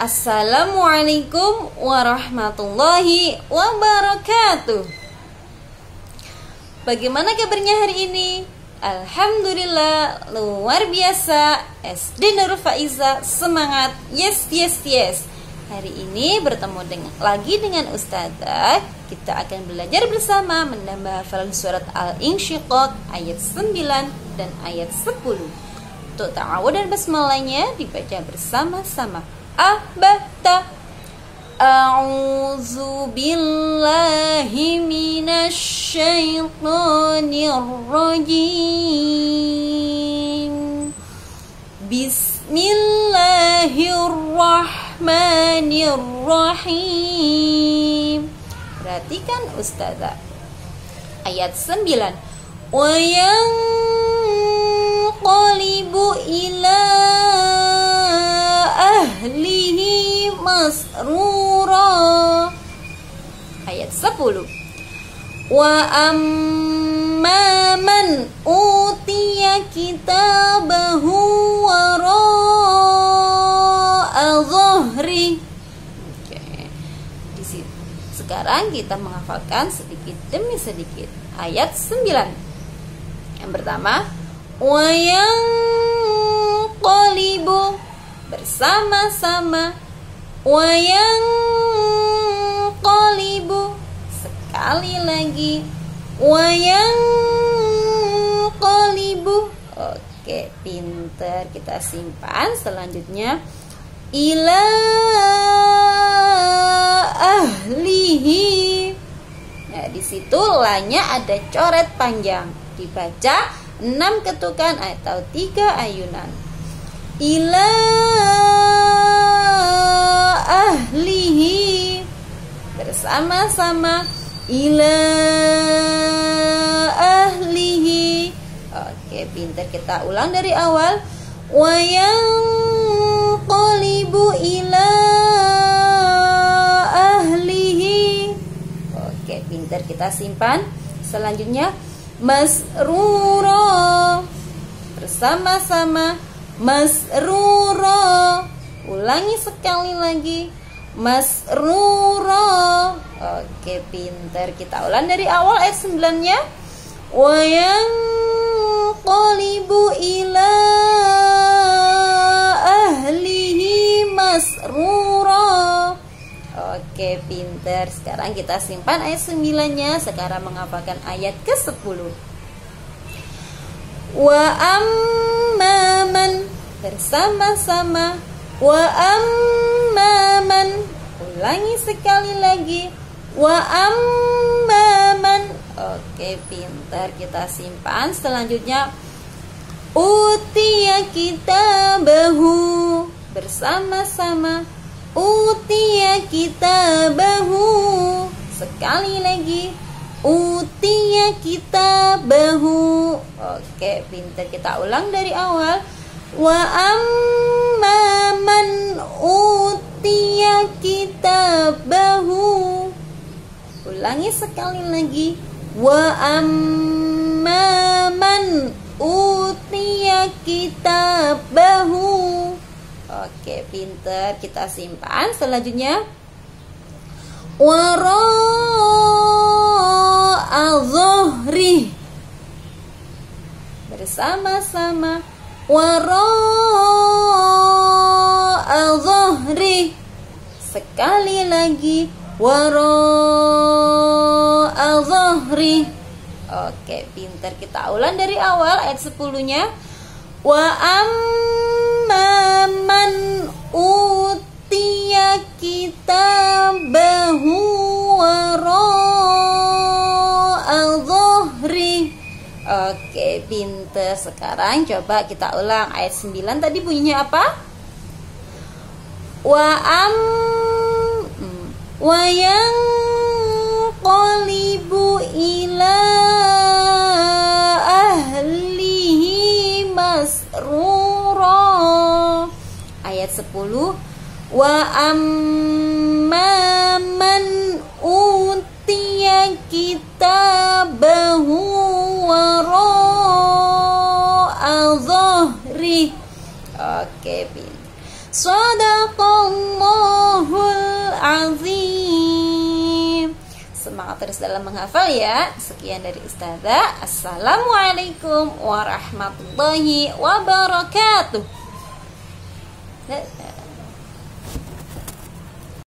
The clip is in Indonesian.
Assalamualaikum warahmatullahi wabarakatuh. Bagaimana kabarnya hari ini? Alhamdulillah, luar biasa. SD Nurul Faiza, semangat. Yes, yes, yes. Hari ini bertemu lagi dengan Ustazah. Kita akan belajar bersama menambah hafalan surat Al-Insyiqaq ayat 9 dan ayat 10. Untuk ta'awud dan basmalahnya dibaca bersama-sama. Abata. A'udzu billahi minasy syaithanir rajim. Bismillahirrahmanirrahim. Perhatikan Ustazah. Ayat 9. Wa yanqalibu ila ahlihi masrura. Ayat 10. Wa amma man utiya kitabahu wara'a dhahri. Sekarang kita menghafalkan sedikit demi sedikit. Ayat 9. Yang pertama, wa yanqalibu, bersama-sama. Wa yanqalibu, sekali lagi. Wa yanqalibu. Oke, pinter. Kita simpan. Selanjutnya, ila ahlihi. Nah, di situ lanya ada coret panjang. Dibaca 6 ketukan atau 3 ayunan. Ila ahlihi, bersama-sama. Ila ahlihi. Oke, pintar. Kita ulang dari awal. Wa yanqalibu ila ahlihi. Oke, pintar. Kita simpan. Selanjutnya, masrura, bersama-sama. Masrura. Ulangi sekali lagi. Masrura. Oke, pintar. Kita ulang dari awal ayat 9-nya. Wa yanqalibu ila ahlihi masrura. Oke, pintar. Sekarang kita simpan ayat 9-nya. Sekarang menghafalkan ayat ke-10. Wa amman, bersama-sama. Wa amman. Ulangi sekali lagi. Wa amman. Oke, pintar. Kita simpan. Selanjutnya, utiya kitabahu, bersama-sama. Utiya kitabahu. Sekali lagi. Utiya kitabahu. Oke, pintar. Kita ulang dari awal. Wa amma man utiya kitabahu. Ulangi sekali lagi. Wa amma man utiya kitabahu. Oke, pintar. Kita simpan. Selanjutnya, wara'a dhahri, bersama-sama. Wara'a dhahri. Sekali lagi. Wara'a dhahri. Oke, pintar. Kita ulang dari awal ayat 10-nya. Wa amma man utiya kitabahu wara'a dhahri. Oke, pintar. Sekarang coba kita ulang ayat 9 tadi bunyinya apa? Wa yanqalibu ila ahlihi masrura. Ayat 10. Wa amma man utiya kitabahu wara'a dhahri. Oke, Shadaqallahul azim. Semangat terus dalam menghafal ya. Sekian dari Ustazah. Assalamualaikum warahmatullahi wabarakatuh.